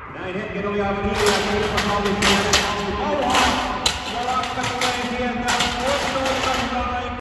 Näin hetken oli aivan hiljaa, kun ilman hallittiin.